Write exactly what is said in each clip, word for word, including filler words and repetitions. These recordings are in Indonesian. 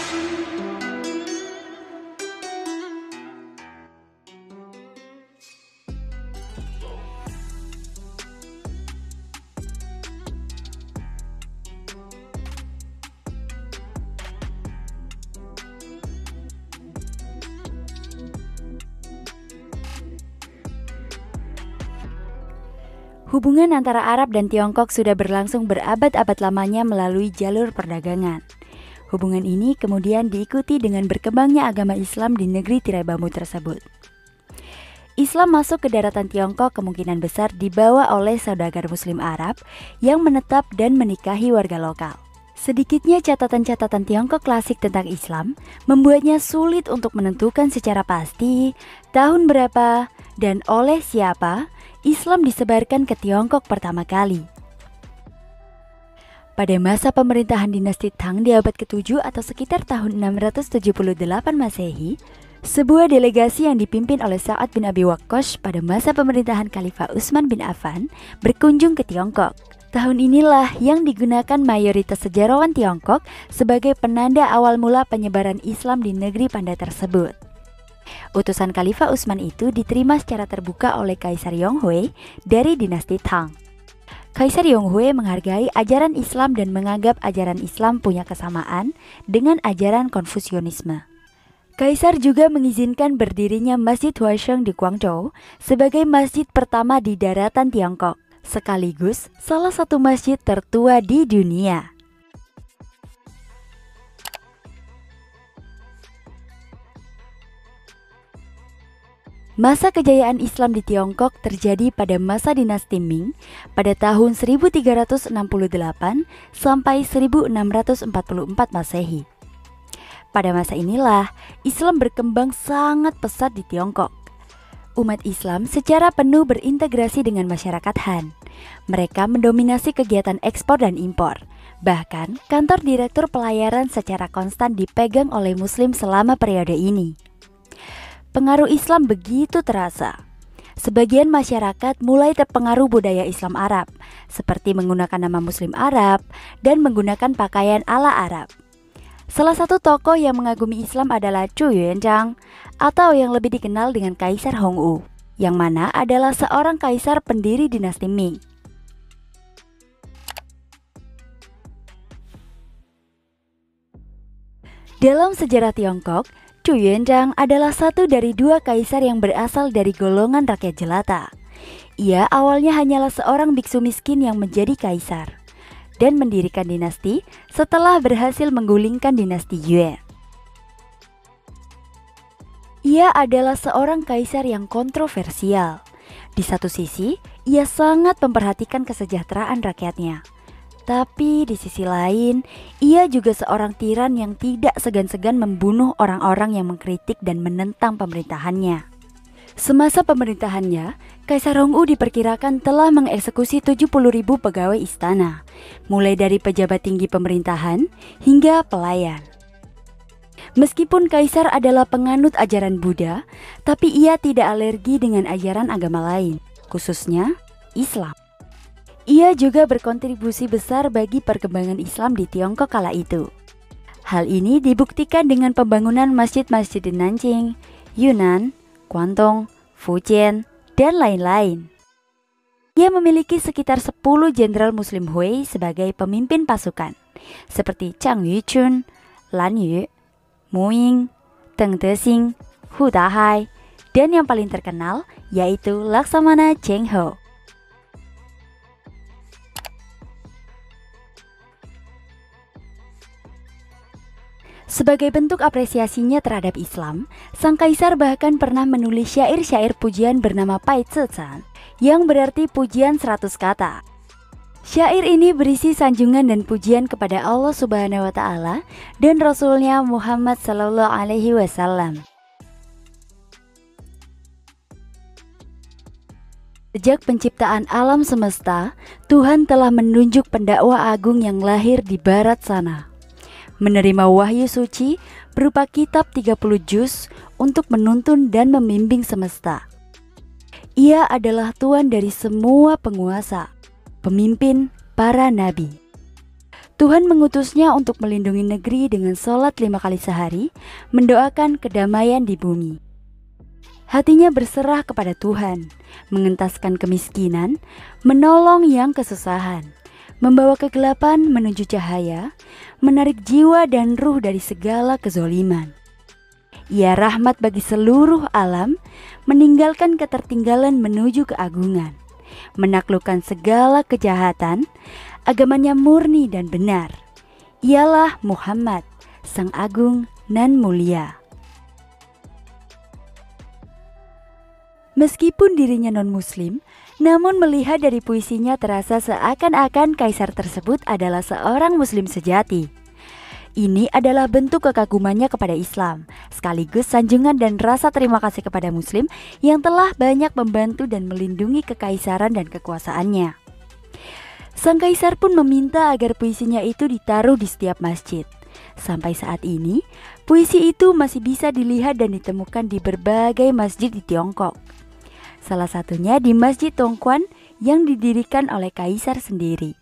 Hubungan antara Arab dan Tiongkok sudah berlangsung berabad-abad lamanya melalui jalur perdagangan. Hubungan ini kemudian diikuti dengan berkembangnya agama Islam di negeri tirai bambu tersebut. Islam masuk ke daratan Tiongkok kemungkinan besar dibawa oleh saudagar Muslim Arab yang menetap dan menikahi warga lokal. Sedikitnya catatan-catatan Tiongkok klasik tentang Islam membuatnya sulit untuk menentukan secara pasti tahun berapa dan oleh siapa Islam disebarkan ke Tiongkok pertama kali. Pada masa pemerintahan dinasti Tang di abad ketujuh atau sekitar tahun enam ratus tujuh puluh delapan Masehi, sebuah delegasi yang dipimpin oleh Sa'ad bin Abi Waqqas pada masa pemerintahan Khalifah Utsman bin Affan berkunjung ke Tiongkok. Tahun inilah yang digunakan mayoritas sejarawan Tiongkok sebagai penanda awal mula penyebaran Islam di negeri Panda tersebut. Utusan Khalifah Utsman itu diterima secara terbuka oleh Kaisar Yonghue dari dinasti Tang. Kaisar Yonghue menghargai ajaran Islam dan menganggap ajaran Islam punya kesamaan dengan ajaran Konfusianisme. Kaisar juga mengizinkan berdirinya Masjid Huaisheng di Guangzhou sebagai masjid pertama di daratan Tiongkok, sekaligus salah satu masjid tertua di dunia. Masa kejayaan Islam di Tiongkok terjadi pada masa dinasti Ming pada tahun seribu tiga ratus enam puluh delapan sampai seribu enam ratus empat puluh empat Masehi. Pada masa inilah Islam berkembang sangat pesat di Tiongkok. Umat Islam secara penuh berintegrasi dengan masyarakat Han. Mereka mendominasi kegiatan ekspor dan impor. Bahkan kantor direktur pelayaran secara konstan dipegang oleh Muslim selama periode ini. Pengaruh Islam begitu terasa. Sebagian masyarakat mulai terpengaruh budaya Islam Arab, seperti menggunakan nama Muslim Arab dan menggunakan pakaian ala Arab. Salah satu tokoh yang mengagumi Islam adalah Zhu Yuanzhang, atau yang lebih dikenal dengan Kaisar Hongwu, yang mana adalah seorang kaisar pendiri dinasti Ming. Dalam sejarah Tiongkok, Zhu Yuanzhang adalah satu dari dua kaisar yang berasal dari golongan rakyat jelata. Ia awalnya hanyalah seorang biksu miskin yang menjadi kaisar dan mendirikan dinasti setelah berhasil menggulingkan dinasti Yue. Ia adalah seorang kaisar yang kontroversial. Di satu sisi, ia sangat memperhatikan kesejahteraan rakyatnya. Tapi di sisi lain, ia juga seorang tiran yang tidak segan-segan membunuh orang-orang yang mengkritik dan menentang pemerintahannya. Semasa pemerintahannya, Kaisar Hongwu diperkirakan telah mengeksekusi tujuh puluh ribu pegawai istana, mulai dari pejabat tinggi pemerintahan hingga pelayan. Meskipun Kaisar adalah penganut ajaran Buddha, tapi ia tidak alergi dengan ajaran agama lain, khususnya Islam. Ia juga berkontribusi besar bagi perkembangan Islam di Tiongkok kala itu. Hal ini dibuktikan dengan pembangunan masjid-masjid di Nanjing, Yunnan, Guangdong, Fujian, dan lain-lain. Ia memiliki sekitar sepuluh jenderal Muslim Hui sebagai pemimpin pasukan, seperti Zhang Yuchun, Lan Yu, Mu Ying, Deng Dexing, Hu Dahai, dan yang paling terkenal yaitu Laksamana Zheng He. Sebagai bentuk apresiasinya terhadap Islam, sang kaisar bahkan pernah menulis syair-syair pujian bernama Pai Zi Zhan, yang berarti pujian seratus kata. Syair ini berisi sanjungan dan pujian kepada Allah Subhanahu wa Ta'ala dan Rasulnya Muhammad Sallallahu Alaihi Wasallam. Sejak penciptaan alam semesta, Tuhan telah menunjuk pendakwa agung yang lahir di barat sana, menerima wahyu suci berupa kitab tiga puluh juz untuk menuntun dan membimbing semesta. Ia adalah Tuhan dari semua penguasa, pemimpin para nabi. Tuhan mengutusnya untuk melindungi negeri dengan sholat lima kali sehari, mendoakan kedamaian di bumi. Hatinya berserah kepada Tuhan, mengentaskan kemiskinan, menolong yang kesusahan, membawa kegelapan menuju cahaya, menarik jiwa dan ruh dari segala kezoliman. Ia rahmat bagi seluruh alam, meninggalkan ketertinggalan menuju keagungan, menaklukkan segala kejahatan, agamanya murni dan benar. Ialah Muhammad, Sang Agung nan Mulia. Meskipun dirinya non-muslim, namun melihat dari puisinya terasa seakan-akan kaisar tersebut adalah seorang muslim sejati. Ini adalah bentuk kekagumannya kepada Islam, sekaligus sanjungan dan rasa terima kasih kepada muslim yang telah banyak membantu dan melindungi kekaisaran dan kekuasaannya. Sang kaisar pun meminta agar puisinya itu ditaruh di setiap masjid. Sampai saat ini, puisi itu masih bisa dilihat dan ditemukan di berbagai masjid di Tiongkok. Salah satunya di Masjid Tongquan yang didirikan oleh kaisar sendiri.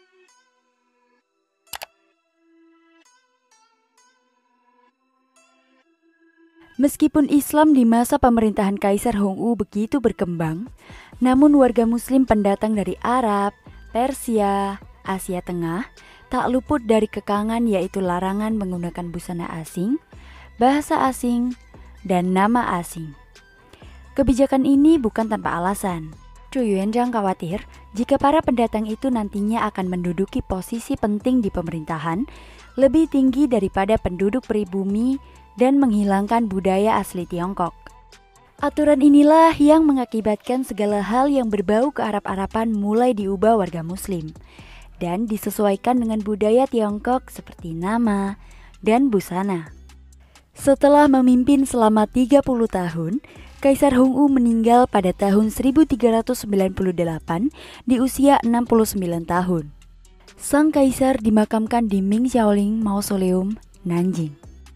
Meskipun Islam di masa pemerintahan Kaisar Hongwu begitu berkembang, namun warga muslim pendatang dari Arab, Persia, Asia Tengah tak luput dari kekangan, yaitu larangan menggunakan busana asing, bahasa asing, dan nama asing. Kebijakan ini bukan tanpa alasan. Zhu Yuanzhang khawatir jika para pendatang itu nantinya akan menduduki posisi penting di pemerintahan, lebih tinggi daripada penduduk pribumi dan menghilangkan budaya asli Tiongkok. Aturan inilah yang mengakibatkan segala hal yang berbau kearab-araban mulai diubah warga muslim dan disesuaikan dengan budaya Tiongkok seperti nama dan busana. Setelah memimpin selama tiga puluh tahun, Kaisar Hongwu meninggal pada tahun seribu tiga ratus sembilan puluh delapan di usia enam puluh sembilan tahun. Sang kaisar dimakamkan di Ming Xiaoling Mausoleum, Nanjing.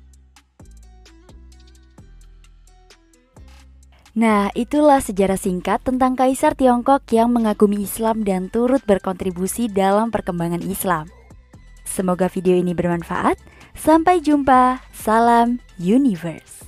Nah, itulah sejarah singkat tentang Kaisar Tiongkok yang mengagumi Islam dan turut berkontribusi dalam perkembangan Islam. Semoga video ini bermanfaat. Sampai jumpa. Salam Universe.